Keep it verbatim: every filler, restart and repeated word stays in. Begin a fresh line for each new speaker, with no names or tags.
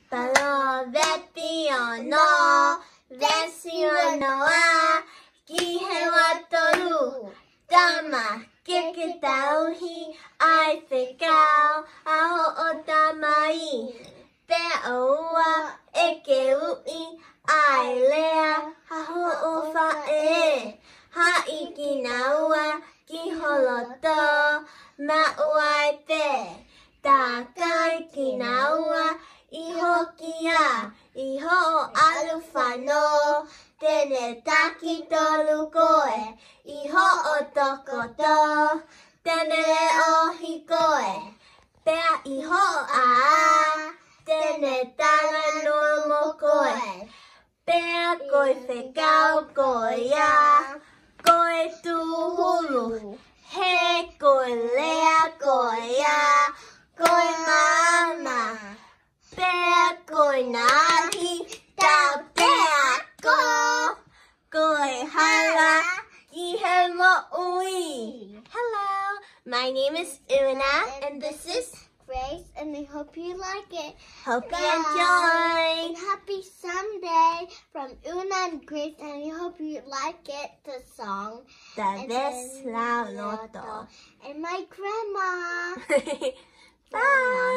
Palo-Vecchiono, Vecchiono a Gihewatoru, Dama, Kikitauhi, I Fikao, Aho Otamai, Beoa, Ekeui, I Lea, Aho Ofae, Haikinawa, Giholoto, Mauaipe, Takai Kinawa, Ihokia, Iho Alufano, Tene Takito Koe, Iho Otokoto, Tene Ohikoe, Pea Iho A, Tene Tala no Mokoe, Pea Koe Fekao Koea, Koe Tuhulu, He Koe Lea Koea, Koe Mama, Pea Koe Nahi, Ta Pea Ko, Koe Hala, Ihemo Ui. Hello, my name is Una, and this is
Grace, and I hope you like it.
Hope
Bye.
you enjoy.
And happy Sunday from Una and Grace, and I hope you like it, the song.
The
And
best
then
la noto.
And my grandma.
Bye.